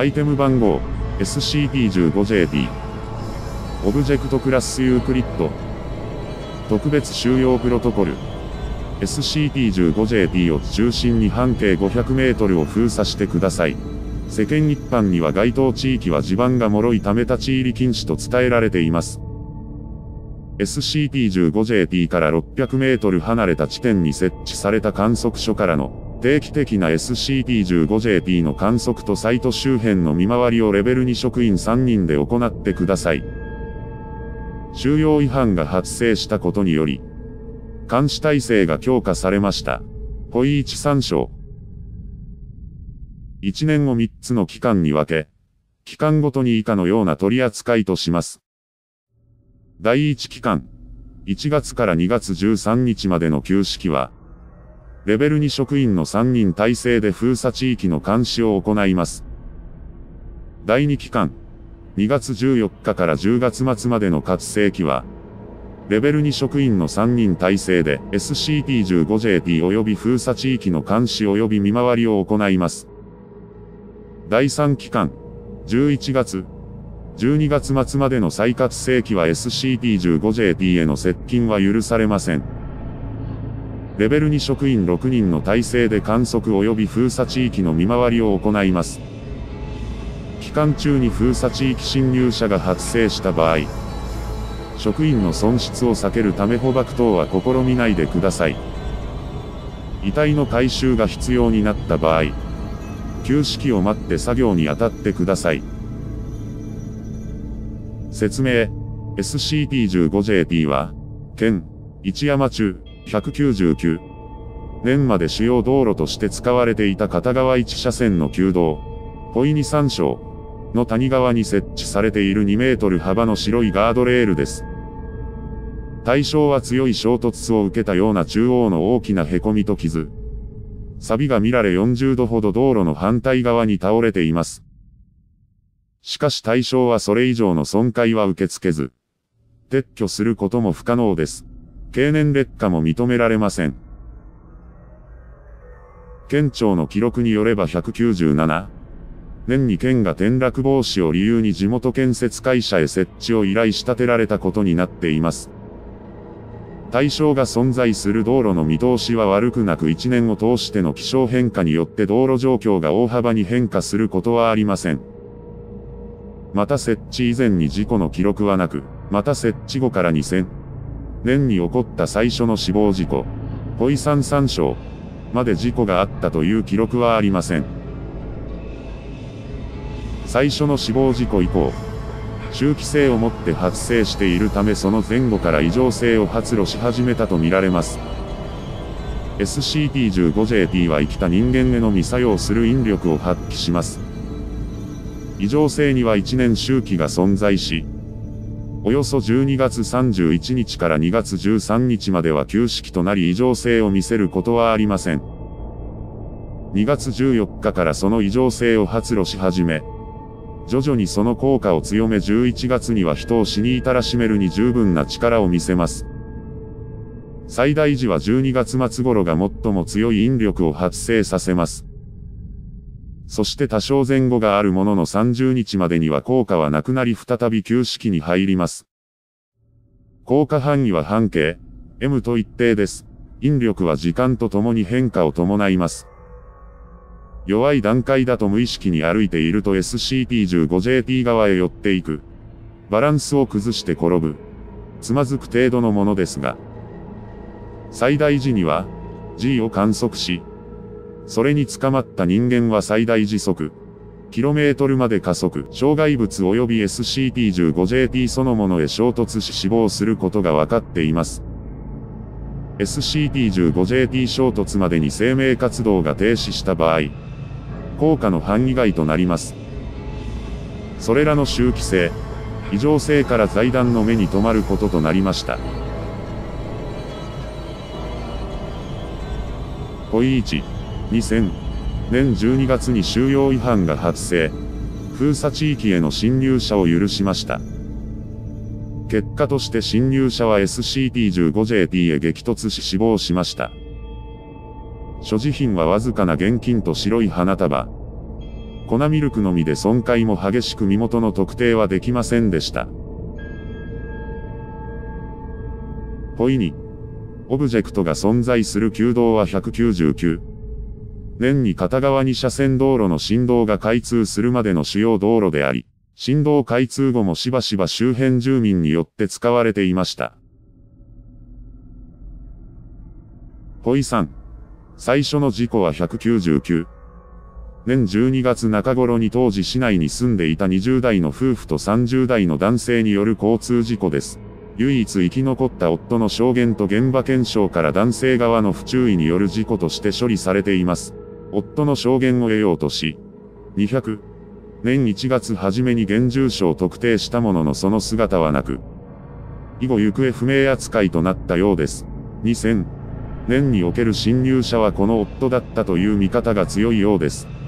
アイテム番号 SCP-15JP オブジェクトクラスユークリッド特別収容プロトコル SCP-15JP を中心に半径500メートルを封鎖してください。世間一般には該当地域は地盤が脆いため立ち入り禁止と伝えられています。SCP-15JP から600メートル離れた地点に設置された観測所からの定期的な SCP-15JP の観測とサイト周辺の見回りをレベル2職員3人で行ってください。収容違反が発生したことにより、監視体制が強化されました。ポイ1参照。1年を3つの期間に分け、期間ごとに以下のような取り扱いとします。第1期間、1月から2月13日までの旧式は、レベル2職員の3人体制で封鎖地域の監視を行います。第2期間、2月14日から10月末までの活性期は、レベル2職員の3人体制で SCP-15JP 及び封鎖地域の監視及び見回りを行います。第3期間、11月、12月末までの再活性期は SCP-15JP への接近は許されません。レベル2職員6人の体制で観測及び封鎖地域の見回りを行います。期間中に封鎖地域侵入者が発生した場合、職員の損失を避けるため捕獲等は試みないでください。遺体の回収が必要になった場合、旧式を待って作業に当たってください。説明 SCP-15JP は、県、一山中、199年まで主要道路として使われていた片側1車線の旧道、ポイ2参照の谷側に設置されている2メートル幅の白いガードレールです。対象は強い衝突を受けたような中央の大きな凹みと傷。錆が見られ40度ほど道路の反対側に倒れています。しかし対象はそれ以上の損壊は受け付けず、撤去することも不可能です。経年劣化も認められません。県庁の記録によれば197年に県が転落防止を理由に地元建設会社へ設置を依頼し立てられたことになっています。対象が存在する道路の見通しは悪くなく1年を通しての気象変化によって道路状況が大幅に変化することはありません。また設置以前に事故の記録はなく、また設置後から2000年に起こった最初の死亡事故、ポイ3参照まで事故があったという記録はありません。最初の死亡事故以降、周期性をもって発生しているためその前後から異常性を発露し始めたとみられます。SCP-15JP は生きた人間へのみ作用する引力を発揮します。異常性には1年周期が存在し、およそ12月31日から2月13日までは旧式となり異常性を見せることはありません。2月14日からその異常性を発露し始め、徐々にその効果を強め11月には人を死に至らしめるに十分な力を見せます。最大時は12月末頃が最も強い引力を発生させます。そして多少前後があるものの30日までには効果はなくなり再び旧式に入ります。効果範囲は半径 M と一定です。引力は時間とともに変化を伴います。弱い段階だと無意識に歩いていると SCP-15JP 側へ寄っていく。バランスを崩して転ぶ。つまずく程度のものですが。最大時には G を観測し、それに捕まった人間は最大時速、km まで加速、障害物及び SCP-15JP そのものへ衝突し死亡することが分かっています。SCP-15JP 衝突までに生命活動が停止した場合、効果の範囲外となります。それらの周期性、異常性から財団の目に留まることとなりました。ポイ1、2000年12月に収容違反が発生、封鎖地域への侵入者を許しました。結果として侵入者は SCP-15JP へ激突し死亡しました。所持品はわずかな現金と白い花束。 粉ミルクのみで損壊も激しく身元の特定はできませんでした。ポイ2。オブジェクトが存在する旧道は199。年に片側2車線道路の新道が開通するまでの主要道路であり、新道開通後もしばしば周辺住民によって使われていました。ポイ3。最初の事故は199。年12月中頃に当時市内に住んでいた20代の夫婦と30代の男性による交通事故です。唯一生き残った夫の証言と現場検証から男性側の不注意による事故として処理されています。夫の証言を得ようとし、200年1月初めに現住所を特定したもののその姿はなく、以後行方不明扱いとなったようです。2000年における侵入者はこの夫だったという見方が強いようです。